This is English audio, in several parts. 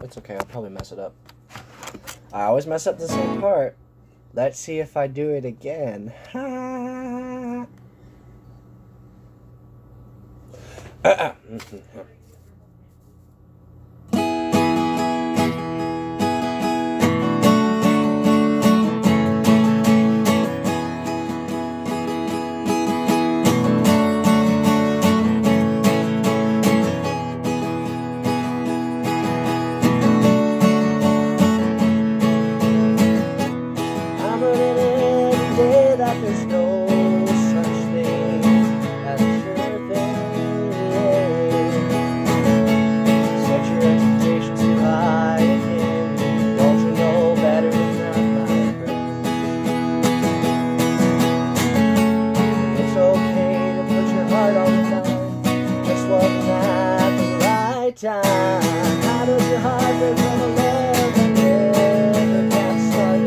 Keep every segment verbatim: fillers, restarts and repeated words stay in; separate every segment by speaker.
Speaker 1: It's okay, I'll probably mess it up. I always mess up the same part. Let's see if I do it again.
Speaker 2: There's no such thing as a sure thing. Set your expectations too high again. Don't you know better than that, my friend? It's okay to put your heart on the line. Just wasn't at the right time. How does your heart break from a love that never got started?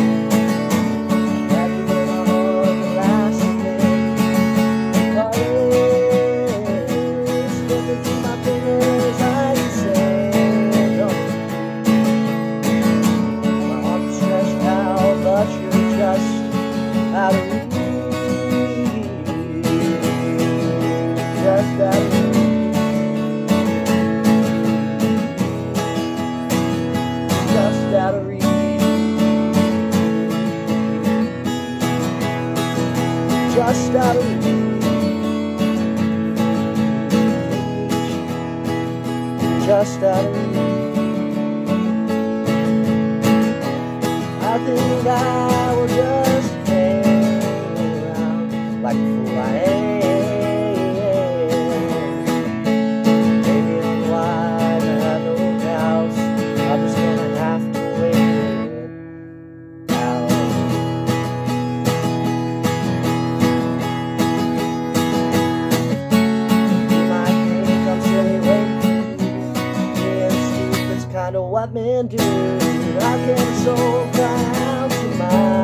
Speaker 2: Out of reach, just out of reach, just out of reach, just out of reach, just out of reach. I think I will just like the fool I am. Maybe I'm wide, I have no doubts. I'm just gonna have to wait it out. You might think I'm silly waiting. Being stupid's kinda what men do. I can't so cry out to mine.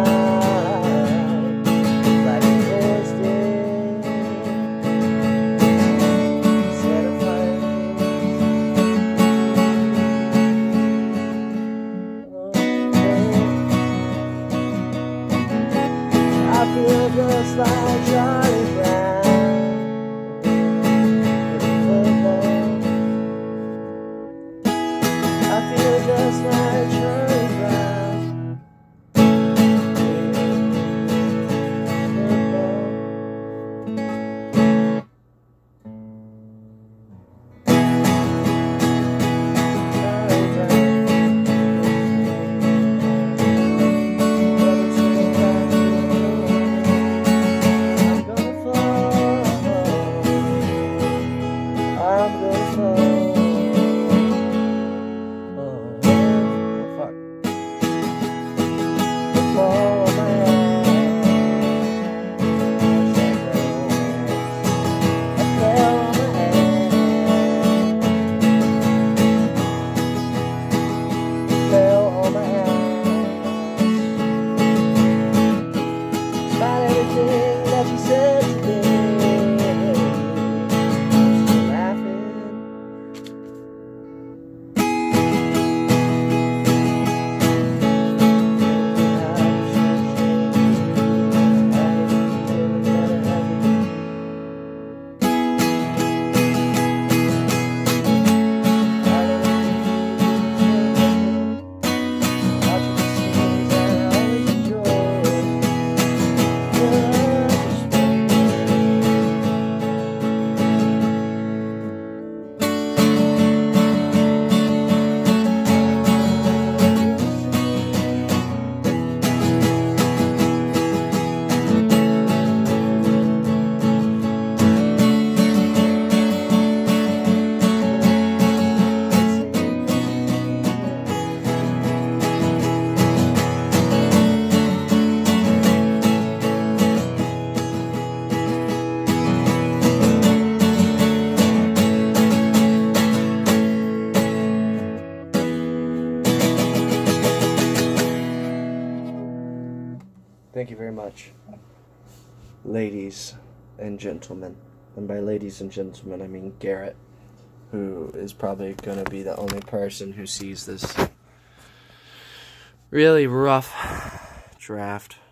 Speaker 2: I feel just like Charlie Brown in football. I feel just like Charlie Brown in football. Charlie Brown. That you said today, laughing.
Speaker 1: Thank you very much, ladies and gentlemen. And by ladies and gentlemen, I mean Garrett who is probably going to be the only person who sees this really rough draft.